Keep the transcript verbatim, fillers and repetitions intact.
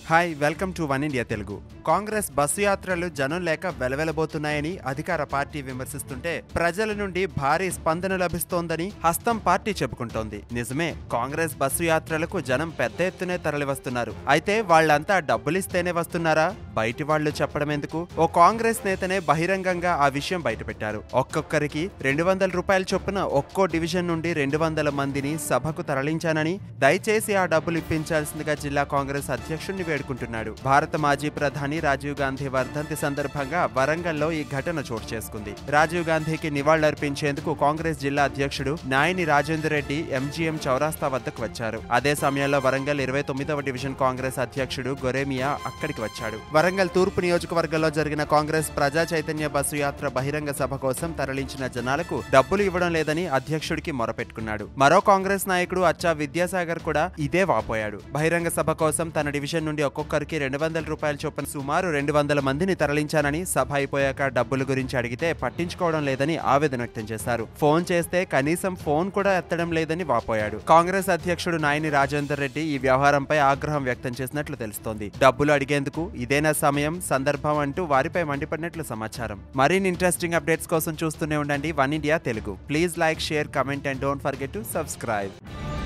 Hi welcome to One India Telugu. Congress bus యాత్రలు జనం లేక వెలవెలబోతున్నాయని అధికార పార్టీ విమర్శిస్తుంటే ప్రజల నుండి భారీ స్పందన లభిస్తోందని హస్తం పార్టీ చెప్పుకుంటోంది. నిజమే, కాంగ్రెస్ బస్సు యాత్రలకు జనం పెద్ద ఎత్తునే తరలివస్తున్నారు. అయితే వాళ్లంతా డబ్బులిస్తేనే వస్తున్నారా? బయటి వాళ్లు చెప్పడం ఎందుకు? ఓ కాంగ్రెస్ నేతనే బహిరంగంగా ఆ విషయం బయటపెట్టారు. ఒక్కొక్కరికి రెండు వందల రూపాయల చొప్పున ఒక్కో డివిజన్ నుండి రెండు వందల మందిని సభకు తరలించానని, దయచేసి ఆ డబ్బులు ఇప్పించాల్సిందిగా జిల్లా కాంగ్రెస్ అధ్యక్షుడిని వేడుకుంటున్నాడు. భారత మాజీ ప్రధాని రాజీవ్ గాంధీ వర్ధంతి సందర్భంగా వరంగల్లో ఈ ఘటన చోటు చేసుకుంది. రాజీవ్ గాంధీకి నివాళులర్పించేందుకు కాంగ్రెస్ జిల్లా అధ్యక్షుడు నాయని రాజేందర్ రెడ్డి ఎంజీఎం చౌరాస్తా వద్దకు వచ్చారు. అదే సమయంలో వరంగల్ ఇరవై తొమ్మిదవ డివిజన్ కాంగ్రెస్ అధ్యక్షుడు గొరేమియా అక్కడికి వచ్చాడు. వరంగల్ తూర్పు నియోజకవర్గంలో జరిగిన కాంగ్రెస్ ప్రజా చైతన్య బస్సు యాత్ర బహిరంగ సభ కోసం తరలించిన జనాలకు డబ్బులు ఇవ్వడం లేదని అధ్యక్షుడికి మొరపెట్టుకున్నాడు. మరో కాంగ్రెస్ నాయకుడు అచ్చా విద్యాసాగర్ కూడా ఇదే వాపోయాడు. బహిరంగ సభ కోసం తన డివిజన్ నుండి ఒక్కొక్కరికి రెండు వందల రూపాయల చొప్పున సుమారు రెండు వందల మందిని తరలించానని, సభ అయిపోయాక డబ్బుల గురించి అడిగితే పట్టించుకోవడం లేదని ఆవేదన వ్యక్తం చేశారు. ఫోన్ చేస్తే కనీసం ఫోన్ కూడా ఎత్తడం లేదని వాపోయాడు. కాంగ్రెస్ అధ్యక్షుడు నాయని రాజేందర్ రెడ్డి ఈ వ్యవహారంపై ఆగ్రహం వ్యక్తం చేసినట్లు తెలుస్తోంది. డబ్బులు అడిగేందుకు ఇదేనా సమయం, సందర్భం అంటూ వారిపై మండిపడినట్లు సమాచారం. మరిన్ని ఇంట్రెస్టింగ్ అప్డేట్స్ కోసం చూస్తూనే ఉండండి One India Telugu. Please like, share, comment and don't forget to subscribe.